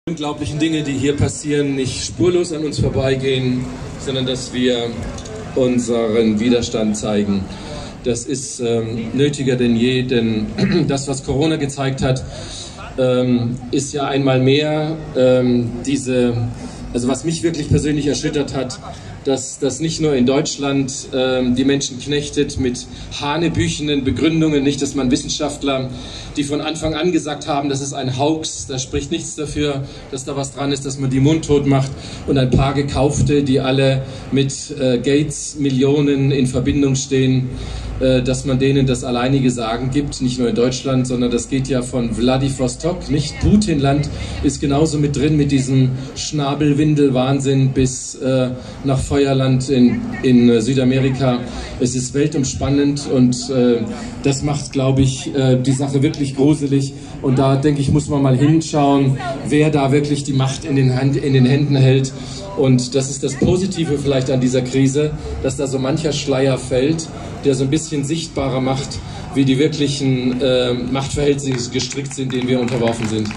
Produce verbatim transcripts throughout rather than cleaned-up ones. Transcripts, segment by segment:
Unglaublichen Dinge, die hier passieren, nicht spurlos an uns vorbeigehen, sondern dass wir unseren Widerstand zeigen. Das ist ähm, nötiger denn je, denn das, was Corona gezeigt hat, ähm, ist ja einmal mehr ähm, diese, also was mich wirklich persönlich erschüttert hat, dass das nicht nur in Deutschland ähm, die Menschen knechtet mit hanebüchenden Begründungen, nicht, dass man Wissenschaftler, die von Anfang an gesagt haben, das ist ein Hoax, da spricht nichts dafür, dass da was dran ist, dass man die mundtot macht, und ein paar Gekaufte, die alle mit äh, Gates Millionen in Verbindung stehen, äh, dass man denen das alleinige Sagen gibt, nicht nur in Deutschland, sondern das geht ja von Wladiwostok, nicht? Putinland ist genauso mit drin mit diesem Schnabelwindel-Wahnsinn bis äh, nach Feuerland in, in Südamerika. Es ist weltumspannend und äh, das macht, glaube ich, äh, die Sache wirklich gruselig. Und da, denke ich, muss man mal hinschauen, wer da wirklich die Macht in den, Hand, in den Händen hält. Und das ist das Positive vielleicht an dieser Krise, dass da so mancher Schleier fällt, der so ein bisschen sichtbarer macht, wie die wirklichen äh, Machtverhältnisse gestrickt sind, denen wir unterworfen sind.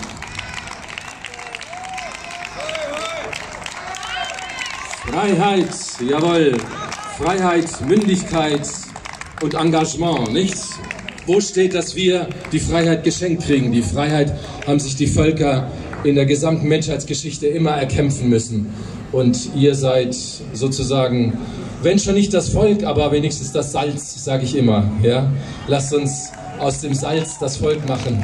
Freiheit, jawohl, Freiheit, Mündigkeit und Engagement, nicht? Wo steht, dass wir die Freiheit geschenkt kriegen? Die Freiheit haben sich die Völker in der gesamten Menschheitsgeschichte immer erkämpfen müssen. Und ihr seid sozusagen, wenn schon nicht das Volk, aber wenigstens das Salz, sage ich immer. Ja? Lasst uns aus dem Salz das Volk machen.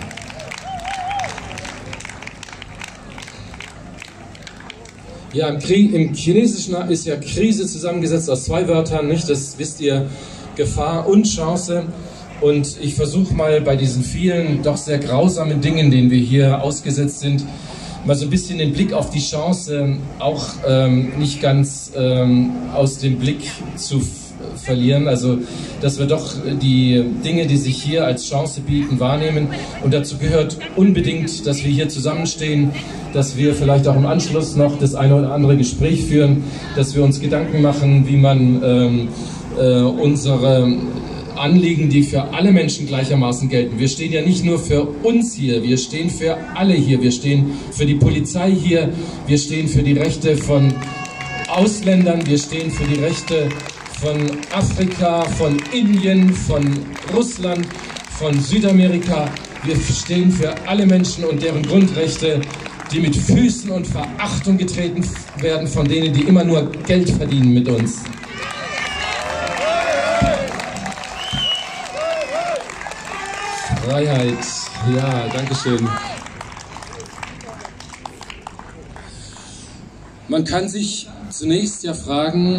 Ja, im, Krieg, im Chinesischen ist ja Krise zusammengesetzt aus zwei Wörtern, nicht? Das wisst ihr, Gefahr und Chance. Und ich versuche mal bei diesen vielen doch sehr grausamen Dingen, denen wir hier ausgesetzt sind, mal so ein bisschen den Blick auf die Chance auch ähm, nicht ganz ähm, aus dem Blick zu verlieren. Also, dass wir doch die Dinge, die sich hier als Chance bieten, wahrnehmen. Und dazu gehört unbedingt, dass wir hier zusammenstehen, dass wir vielleicht auch im Anschluss noch das eine oder andere Gespräch führen, dass wir uns Gedanken machen, wie man ähm, äh, unsere Anliegen, die für alle Menschen gleichermaßen gelten. Wir stehen ja nicht nur für uns hier, wir stehen für alle hier. Wir stehen für die Polizei hier, wir stehen für die Rechte von Ausländern, wir stehen für die Rechte von Afrika, von Indien, von Russland, von Südamerika. Wir stehen für alle Menschen und deren Grundrechte, die mit Füßen und Verachtung getreten werden von denen, die immer nur Geld verdienen mit uns. Freiheit, ja, danke schön. Man kann sich zunächst ja fragen,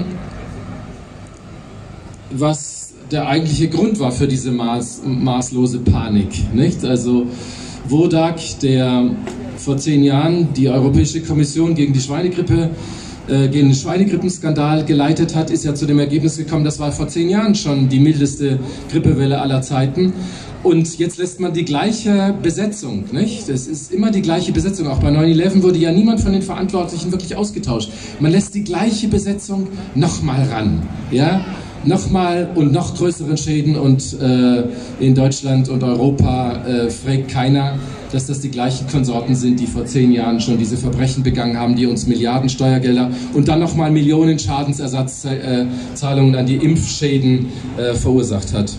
was der eigentliche Grund war für diese maß, maßlose Panik, nicht? Also Wodak, der vor zehn Jahren die Europäische Kommission gegen die Schweinegrippe, äh, gegen den Schweinegrippenskandal geleitet hat, ist ja zu dem Ergebnis gekommen, das war vor zehn Jahren schon die mildeste Grippewelle aller Zeiten. Und jetzt lässt man die gleiche Besetzung, nicht? Es ist immer die gleiche Besetzung. Auch bei neun elf wurde ja niemand von den Verantwortlichen wirklich ausgetauscht. Man lässt die gleiche Besetzung nochmal ran, ja? Nochmal und noch größeren Schäden, und äh, in Deutschland und Europa äh, fragt keiner, dass das die gleichen Konsorten sind, die vor zehn Jahren schon diese Verbrechen begangen haben, die uns Milliarden Steuergelder und dann nochmal Millionen Schadensersatzzahlungen an die Impfschäden äh, verursacht hat.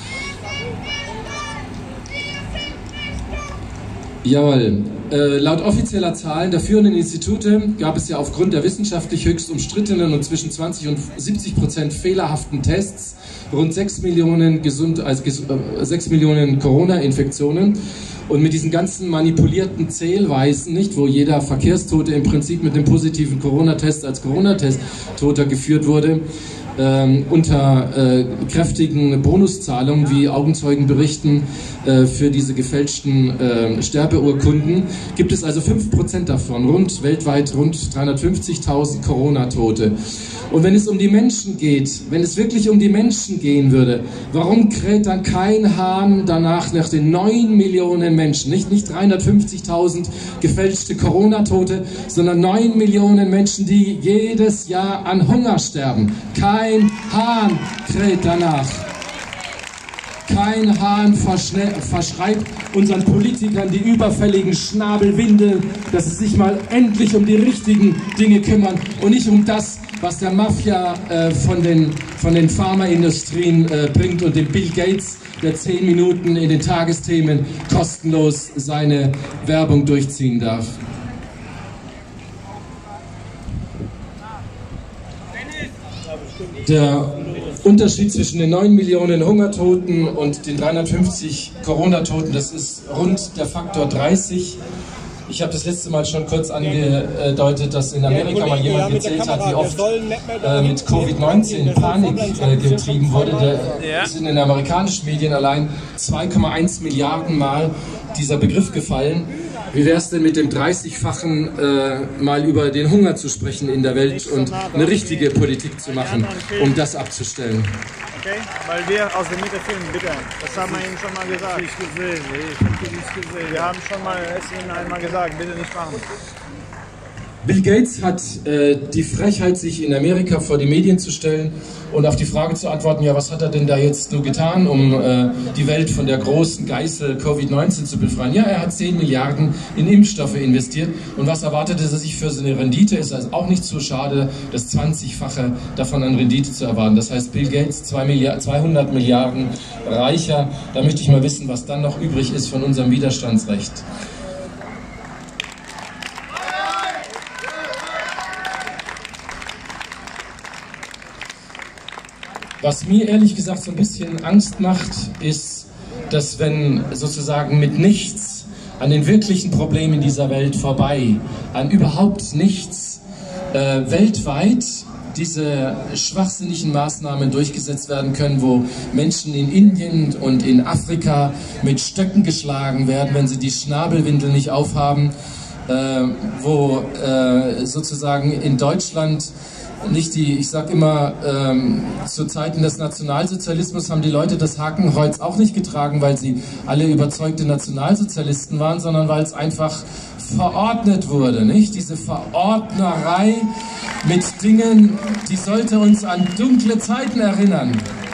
Jawohl. Äh, laut offizieller Zahlen der führenden Institute gab es ja aufgrund der wissenschaftlich höchst umstrittenen und zwischen zwanzig und siebzig Prozent fehlerhaften Tests rund sechs Millionen, gesund, also, äh, sechs Millionen Corona-Infektionen. Und mit diesen ganzen manipulierten Zählweisen, nicht, wo jeder Verkehrstote im Prinzip mit dem positiven Corona-Test als Corona-Test-Toter geführt wurde, Ähm, unter äh, kräftigen Bonuszahlungen, wie Augenzeugen berichten, äh, für diese gefälschten äh, Sterbeurkunden, gibt es also fünf Prozent davon, rund weltweit rund dreihundertfünfzigtausend Corona-Tote. Und wenn es um die Menschen geht, wenn es wirklich um die Menschen gehen würde, warum kräht dann kein Hahn danach nach den neun Millionen Menschen, nicht, nicht dreihundertfünfzigtausend gefälschte Corona-Tote, sondern neun Millionen Menschen, die jedes Jahr an Hunger sterben. Kein Hahn kräht danach. Kein Hahn verschreibt unseren Politikern die überfälligen Schnabelwindeln, dass sie sich mal endlich um die richtigen Dinge kümmern und nicht um das, was der Mafia äh, von den, von den Pharmaindustrien äh, bringt und dem Bill Gates, der zehn Minuten in den Tagesthemen kostenlos seine Werbung durchziehen darf. Der Unterschied zwischen den neun Millionen Hungertoten und den dreihundertfünfzig Corona-Toten, das ist rund der Faktor dreißig. Ich habe das letzte Mal schon kurz angedeutet, dass in Amerika mal jemand gezählt hat, wie oft äh, mit Covid neunzehn Panik äh, getrieben wurde. Da ist in den amerikanischen Medien allein zwei Komma eins Milliarden Mal dieser Begriff gefallen. Wie wäre es denn mit dem dreißigfachen äh, mal über den Hunger zu sprechen in der Welt und eine richtige Politik zu machen, um das abzustellen? Okay, weil wir aus der Mitte filmen, bitte. Das haben wir Ihnen schon mal gesagt. Ich gesehen, ich habe nichts gesehen. Wir haben schon mal es Ihnen einmal gesagt, bitte nicht machen. Bill Gates hat äh, die Frechheit, sich in Amerika vor die Medien zu stellen und auf die Frage zu antworten, ja, was hat er denn da jetzt so getan, um äh, die Welt von der großen Geißel Covid neunzehn zu befreien? Ja, er hat zehn Milliarden in Impfstoffe investiert und was erwartet er sich für seine Rendite? Ist also auch nicht so schade, das zwanzigfache davon an Rendite zu erwarten. Das heißt, Bill Gates zweihundert Milliarden reicher. Da möchte ich mal wissen, was dann noch übrig ist von unserem Widerstandsrecht. Was mir ehrlich gesagt so ein bisschen Angst macht, ist, dass wenn sozusagen mit nichts an den wirklichen Problemen dieser Welt vorbei, an überhaupt nichts äh, weltweit diese schwachsinnigen Maßnahmen durchgesetzt werden können, wo Menschen in Indien und in Afrika mit Stöcken geschlagen werden, wenn sie die Schnabelwindel nicht aufhaben, äh, wo äh, sozusagen in Deutschland nicht die, ich sag immer, ähm, zu Zeiten des Nationalsozialismus haben die Leute das Hakenkreuz auch nicht getragen, weil sie alle überzeugte Nationalsozialisten waren, sondern weil es einfach verordnet wurde, nicht? Diese Verordnerei mit Dingen, die sollte uns an dunkle Zeiten erinnern.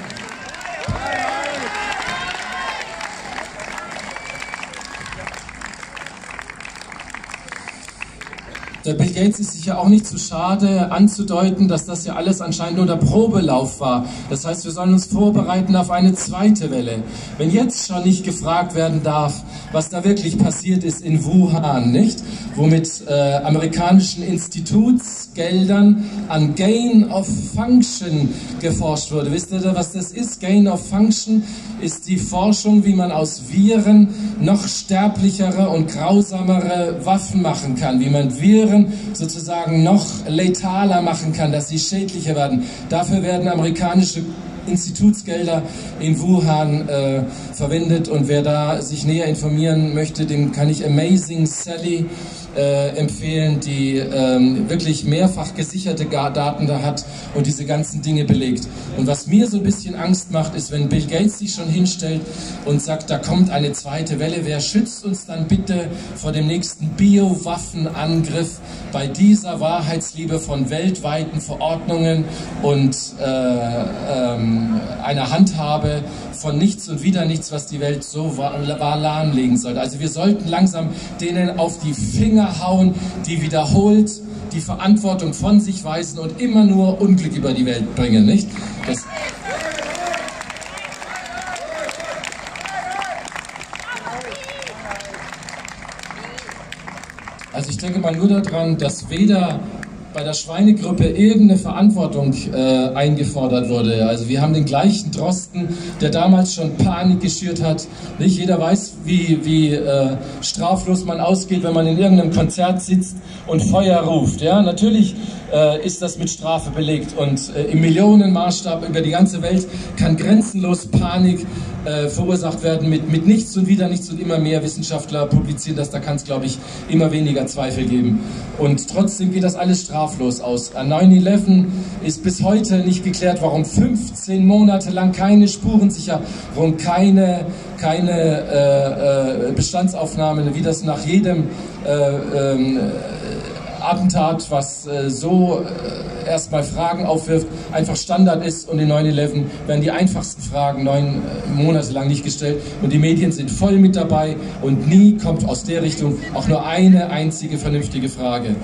Der Bill Gates ist sich ja auch nicht zu schade anzudeuten, dass das ja alles anscheinend nur der Probelauf war. Das heißt, wir sollen uns vorbereiten auf eine zweite Welle. Wenn jetzt schon nicht gefragt werden darf, was da wirklich passiert ist in Wuhan, nicht? Wo mit äh, amerikanischen Institutsgeldern an Gain of Function geforscht wurde. Wisst ihr, was das ist? Gain of Function ist die Forschung, wie man aus Viren noch sterblichere und grausamere Waffen machen kann, wie man Viren sozusagen noch letaler machen kann, dass sie schädlicher werden. Dafür werden amerikanische Institutsgelder in Wuhan äh, verwendet und wer da sich näher informieren möchte, dem kann ich Amazing Sally äh, empfehlen, die ähm, wirklich mehrfach gesicherte Daten da hat und diese ganzen Dinge belegt. Und was mir so ein bisschen Angst macht, ist, wenn Bill Gates sich schon hinstellt und sagt, da kommt eine zweite Welle, wer schützt uns dann bitte vor dem nächsten Biowaffenangriff bei dieser Wahrheitsliebe von weltweiten Verordnungen und äh, ähm, einer Handhabe von nichts und wieder nichts, was die Welt so wahr lahmlegen sollte. Also wir sollten langsam denen auf die Finger hauen, die wiederholt die Verantwortung von sich weisen und immer nur Unglück über die Welt bringen, nicht? Das also ich denke mal nur daran, dass weder bei der Schweinegrippe irgendeine Verantwortung äh, eingefordert wurde. Also wir haben den gleichen Drosten, der damals schon Panik geschürt hat. Nicht jeder weiß, wie, wie äh, straflos man ausgeht, wenn man in irgendeinem Konzert sitzt und Feuer ruft. Ja, natürlich äh, ist das mit Strafe belegt und äh, im Millionenmaßstab über die ganze Welt kann grenzenlos Panik äh, verursacht werden mit, mit nichts und wieder nichts und immer mehr Wissenschaftler publizieren das. Da kann es, glaube ich, immer weniger Zweifel geben. Und trotzdem geht das alles straflos aus. An neun elf ist bis heute nicht geklärt, warum fünfzehn Monate lang keine Spurensicherung, keine, keine äh, äh, Bestandsaufnahme, wie das nach jedem äh, äh, Attentat, was äh, so äh, erstmal Fragen aufwirft, einfach Standard ist, und in neun elf werden die einfachsten Fragen neun Monate lang nicht gestellt und die Medien sind voll mit dabei und nie kommt aus der Richtung auch nur eine einzige vernünftige Frage.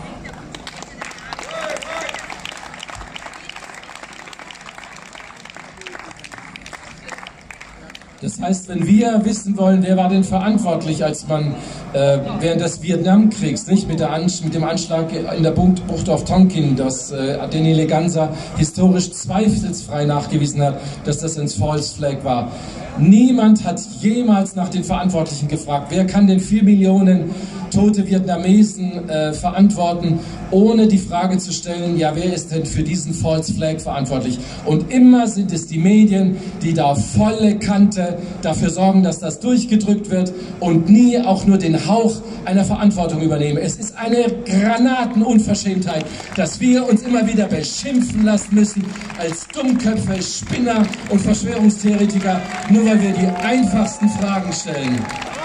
Das heißt, wenn wir wissen wollen, wer war denn verantwortlich, als man äh, während des Vietnamkriegs, nicht mit, der An mit dem Anschlag in der Bucht auf Tonkin, dass äh, Denny Leganza historisch zweifelsfrei nachgewiesen hat, dass das ein False Flag war. Niemand hat jemals nach den Verantwortlichen gefragt, wer kann denn vier Millionen tote Vietnamesen äh, verantworten, ohne die Frage zu stellen, ja, wer ist denn für diesen False Flag verantwortlich? Und immer sind es die Medien, die da volle Kante dafür sorgen, dass das durchgedrückt wird und nie auch nur den Hauch einer Verantwortung übernehmen. Es ist eine Granatenunverschämtheit, dass wir uns immer wieder beschimpfen lassen müssen als Dummköpfe, Spinner und Verschwörungstheoretiker, nur weil wir die einfachsten Fragen stellen.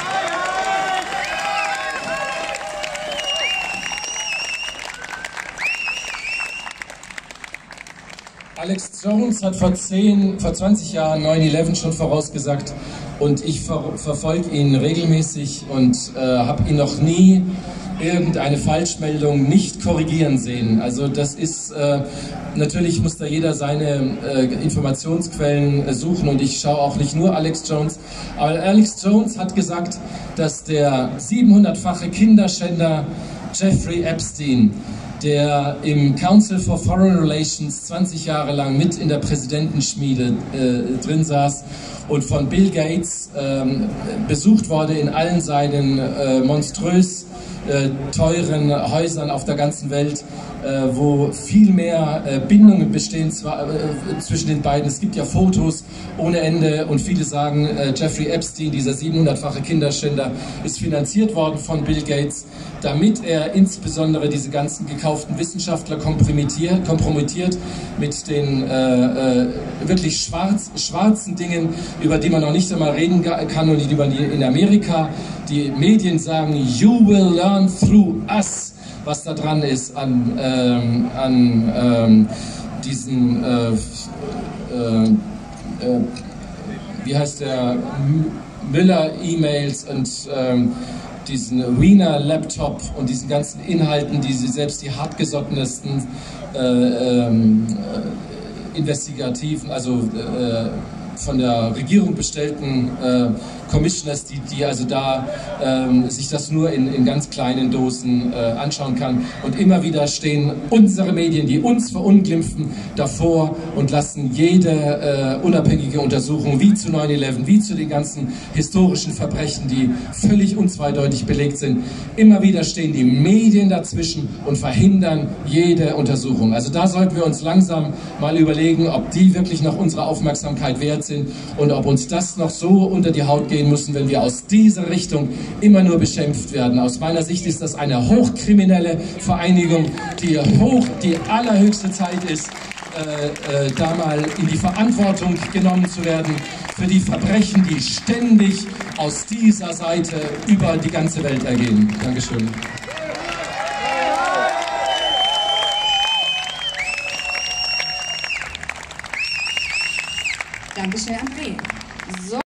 Alex Jones hat vor zehn, vor zwanzig Jahren neun elf schon vorausgesagt und ich ver verfolge ihn regelmäßig und äh, habe ihn noch nie irgendeine Falschmeldung nicht korrigieren sehen. Also das ist, äh, natürlich muss da jeder seine äh, Informationsquellen äh, suchen und ich schaue auch nicht nur Alex Jones, aber Alex Jones hat gesagt, dass der siebenhundertfache Kinderschänder Jeffrey Epstein, der im Council for Foreign Relations zwanzig Jahre lang mit in der Präsidentenschmiede äh, drin saß und von Bill Gates ähm, besucht wurde in allen seinen äh, monströs äh, teuren Häusern auf der ganzen Welt, äh, wo viel mehr äh, Bindungen bestehen zwar, äh, zwischen den beiden. Es gibt ja Fotos ohne Ende und viele sagen, äh, Jeffrey Epstein, dieser siebenhundertfache Kinderschänder, ist finanziert worden von Bill Gates, damit er insbesondere diese ganzen gekauften Wissenschaftler kompromittiert, kompromittiert mit den äh, äh, wirklich schwarz, schwarzen Dingen, über die man noch nicht einmal reden kann und die man in Amerika, die Medien sagen, you will learn through us, was da dran ist an, ähm, an ähm, diesen, äh, äh, äh, wie heißt der, Müller-E-Mails und ähm, diesen Wiener Laptop und diesen ganzen Inhalten, die sie selbst die hartgesottensten äh, ähm, äh, investigativen, also äh, von der Regierung bestellten äh, Commissioners, die, die also da ähm, sich das nur in, in ganz kleinen Dosen äh, anschauen kann. Und immer wieder stehen unsere Medien, die uns verunglimpfen, davor und lassen jede äh, unabhängige Untersuchung, wie zu neun elf, wie zu den ganzen historischen Verbrechen, die völlig unzweideutig belegt sind, immer wieder stehen die Medien dazwischen und verhindern jede Untersuchung. Also da sollten wir uns langsam mal überlegen, ob die wirklich noch unsere Aufmerksamkeit wert sind und ob uns das noch so unter die Haut gehen müssen, wenn wir aus dieser Richtung immer nur beschimpft werden. Aus meiner Sicht ist das eine hochkriminelle Vereinigung, die hoch, die allerhöchste Zeit ist, äh, äh, da mal in die Verantwortung genommen zu werden für die Verbrechen, die ständig aus dieser Seite über die ganze Welt ergehen. Dankeschön.